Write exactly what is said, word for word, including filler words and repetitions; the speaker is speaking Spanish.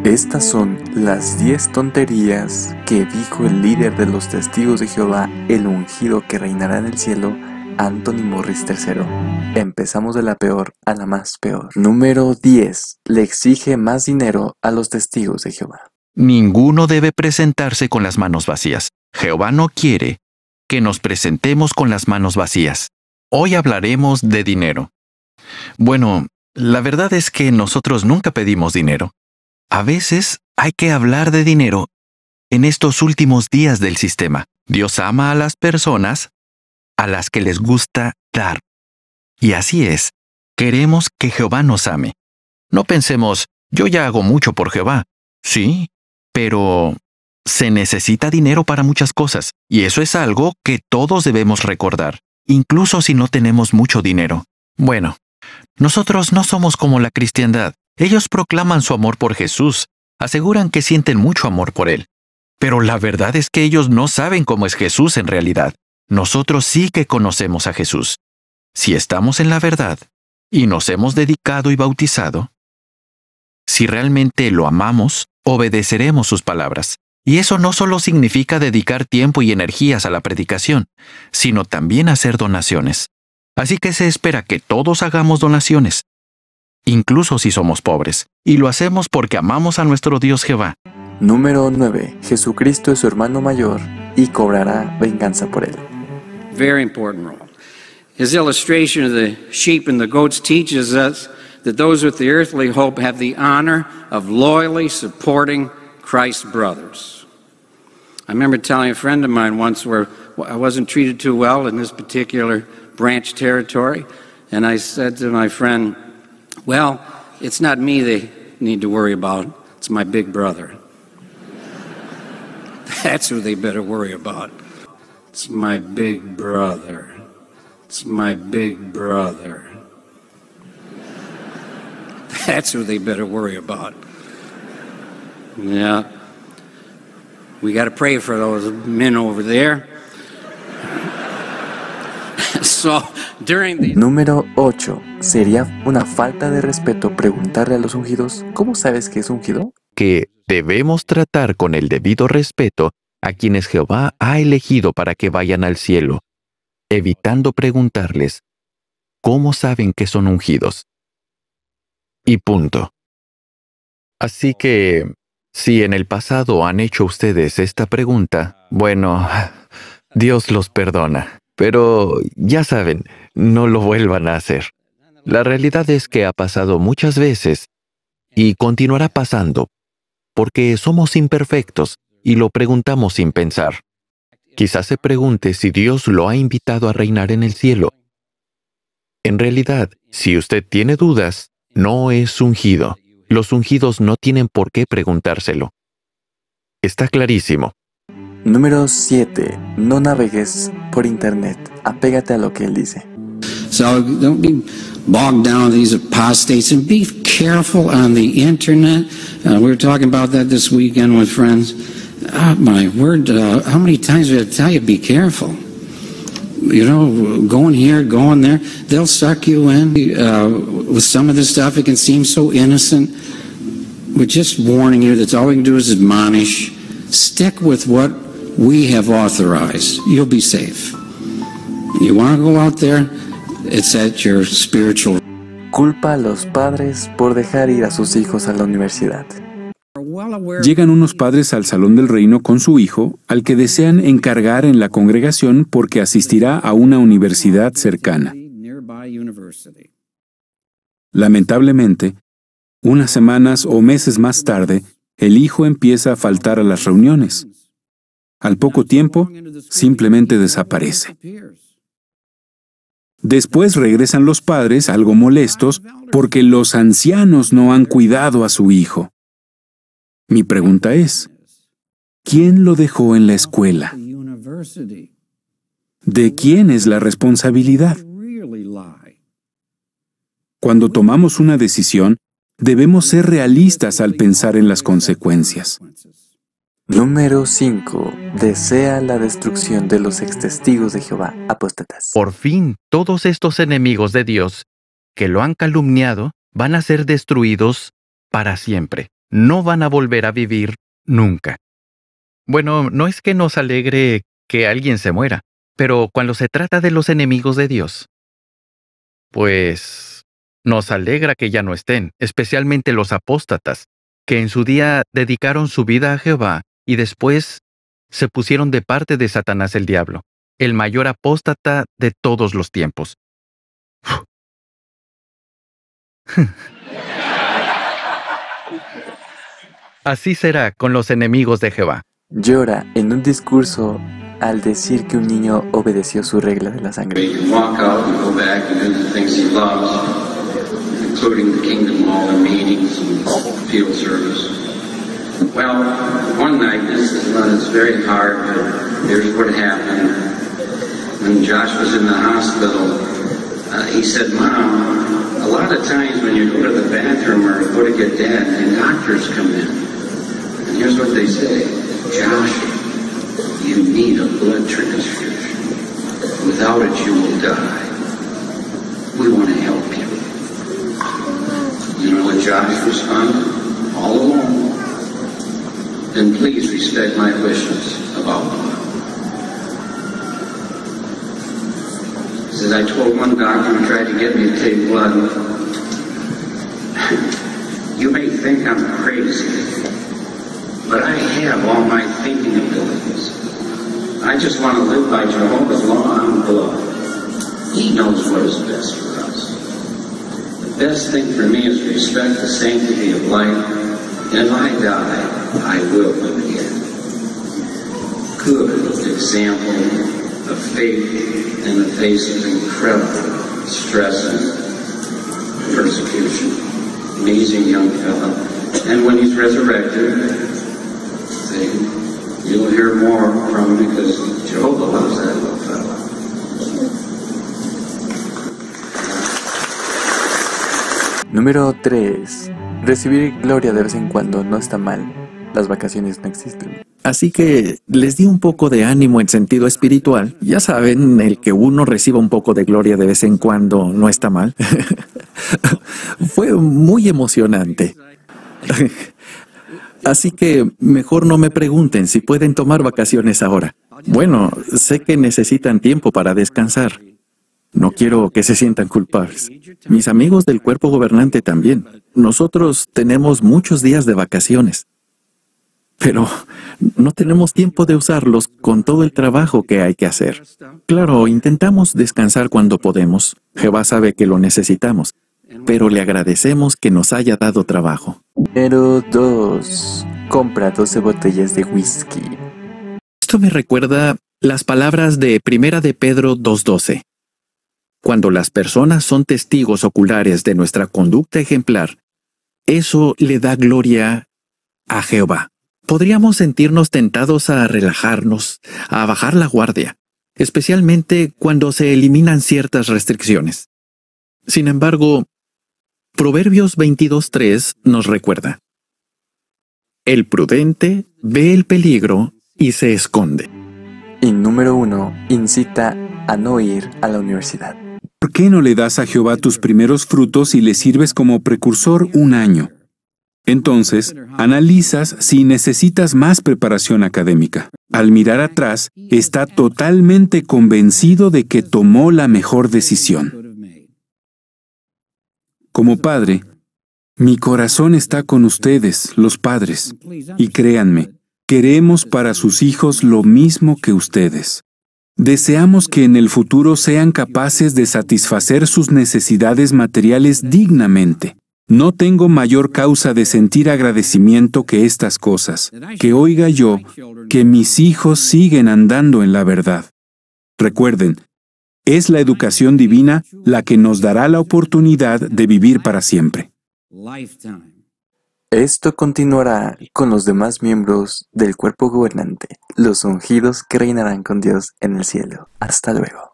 Estas son las diez tonterías que dijo el líder de los testigos de Jehová, el ungido que reinará en el cielo, Anthony Morris tercero. Empezamos de la peor a la más peor. Número diez. Le exige más dinero a los testigos de Jehová. Ninguno debe presentarse con las manos vacías. Jehová no quiere que nos presentemos con las manos vacías. Hoy hablaremos de dinero. Bueno, la verdad es que nosotros nunca pedimos dinero. A veces hay que hablar de dinero en estos últimos días del sistema. Dios ama a las personas a las que les gusta dar. Y así es. Queremos que Jehová nos ame. No pensemos, yo ya hago mucho por Jehová. Sí, pero se necesita dinero para muchas cosas, y eso es algo que todos debemos recordar, incluso si no tenemos mucho dinero. Bueno, nosotros no somos como la cristiandad. Ellos proclaman su amor por Jesús, aseguran que sienten mucho amor por Él. Pero la verdad es que ellos no saben cómo es Jesús en realidad. Nosotros sí que conocemos a Jesús. Si estamos en la verdad y nos hemos dedicado y bautizado, si realmente lo amamos, obedeceremos sus palabras. Y eso no solo significa dedicar tiempo y energías a la predicación, sino también hacer donaciones. Así que se espera que todos hagamos donaciones, incluso si somos pobres, y lo hacemos porque amamos a nuestro Dios Jehová. Número nueve. Jesucristo es su hermano mayor y cobrará venganza por él. Very important role. His illustration of the sheep and the goats teaches us that those with the earthly hope have the honor of loyally supporting Christ's brothers. I remember telling a friend of mine once where I wasn't treated too well in this particular branch territory, and I said to my friend, well, it's not me they need to worry about, it's my big brother. That's who they better worry about. It's my big brother. It's my big brother. That's who they better worry about. Yeah. We got to pray for those men over there. So, during the... Número ocho. ¿Sería una falta de respeto preguntarle a los ungidos cómo sabes que es ungido? Que debemos tratar con el debido respeto a quienes Jehová ha elegido para que vayan al cielo, evitando preguntarles cómo saben que son ungidos. Y punto. Así que, si en el pasado han hecho ustedes esta pregunta, bueno, Dios los perdona. Pero, ya saben, no lo vuelvan a hacer. La realidad es que ha pasado muchas veces y continuará pasando, porque somos imperfectos y lo preguntamos sin pensar. Quizás se pregunte si Dios lo ha invitado a reinar en el cielo. En realidad, si usted tiene dudas, no es ungido. Los ungidos no tienen por qué preguntárselo. Está clarísimo. Número siete. No navegues por internet. Apégate a lo que él dice. So don't be bogged down with these apostates and be careful on the internet. Uh, we were talking about that this weekend with friends. Oh, my word, uh, how many times did I tell you be careful? You know, going here, going there, they'll suck you in. Uh, with some of this stuff, it can seem so innocent. We're just warning you that all we can do is admonish. Stick with what we have authorized. You'll be safe. You want to go out there, it's at your spiritual. Culpa a los padres por dejar ir a sus hijos a la universidad. Llegan unos padres al salón del reino con su hijo, al que desean encargar en la congregación porque asistirá a una universidad cercana. Lamentablemente, unas semanas o meses más tarde, el hijo empieza a faltar a las reuniones. Al poco tiempo, simplemente desaparece. Después regresan los padres, algo molestos, porque los ancianos no han cuidado a su hijo. Mi pregunta es, ¿quién lo dejó en la escuela? ¿De quién es la responsabilidad? Cuando tomamos una decisión, debemos ser realistas al pensar en las consecuencias. Número cinco. Desea la destrucción de los extestigos de Jehová, apóstatas. Por fin, todos estos enemigos de Dios que lo han calumniado van a ser destruidos para siempre. no van a volver a vivir nunca. Bueno, no es que nos alegre que alguien se muera, pero cuando se trata de los enemigos de Dios, pues nos alegra que ya no estén, especialmente los apóstatas, que en su día dedicaron su vida a Jehová y después se pusieron de parte de Satanás el diablo, el mayor apóstata de todos los tiempos. Así será con los enemigos de Jehová. Llora en un discurso al decir que un niño obedeció su regla de la sangre. Including the kingdom hall and meetings and field service. Well, one night, this is when it's very hard, but here's what happened. When Josh was in the hospital, uh, he said, Mom, a lot of times when you go to the bathroom or go to get Dad, the doctors come in. And here's what they say, Josh, you need a blood transfusion. Without it, you will die. We want to help you. You know what Josh responded? All alone. Then please respect my wishes about blood. He says, I told one doctor who tried to get me to take blood, you may think I'm crazy, but I have all my thinking abilities. I just want to live by Jehovah's law on blood. He knows what is best for us. The best thing for me is to respect the sanctity of life, and if I die, I will live again. Good example of faith in the face of incredible stress and persecution. Amazing young fellow. And when he's resurrected, see, you'll hear more from him because Jehovah loves that little fellow. Número tres. Recibir gloria de vez en cuando no está mal. Las vacaciones no existen. Así que les di un poco de ánimo en sentido espiritual. Ya saben, el que uno reciba un poco de gloria de vez en cuando no está mal. Fue muy emocionante. Así que mejor no me pregunten si pueden tomar vacaciones ahora. Bueno, sé que necesitan tiempo para descansar. No quiero que se sientan culpables. Mis amigos del cuerpo gobernante también. Nosotros tenemos muchos días de vacaciones. Pero no tenemos tiempo de usarlos con todo el trabajo que hay que hacer. Claro, intentamos descansar cuando podemos. Jehová sabe que lo necesitamos. Pero le agradecemos que nos haya dado trabajo. Número dos. Compra doce botellas de whisky. Esto me recuerda las palabras de Primera de Pedro dos doce. Cuando las personas son testigos oculares de nuestra conducta ejemplar, eso le da gloria a Jehová. Podríamos sentirnos tentados a relajarnos, a bajar la guardia, especialmente cuando se eliminan ciertas restricciones. Sin embargo, Proverbios veintidós tres nos recuerda: el prudente ve el peligro y se esconde. Y número uno. Incita a no ir a la universidad. ¿Por qué no le das a Jehová tus primeros frutos y le sirves como precursor un año? Entonces, analizas si necesitas más preparación académica. Al mirar atrás, está totalmente convencido de que tomó la mejor decisión. Como padre, mi corazón está con ustedes, los padres, y créanme, queremos para sus hijos lo mismo que ustedes. Deseamos que en el futuro sean capaces de satisfacer sus necesidades materiales dignamente. No tengo mayor causa de sentir agradecimiento que estas cosas, que oiga yo que mis hijos siguen andando en la verdad. Recuerden, es la educación divina la que nos dará la oportunidad de vivir para siempre. Esto continuará con los demás miembros del cuerpo gobernante, los ungidos que reinarán con Dios en el cielo. Hasta luego.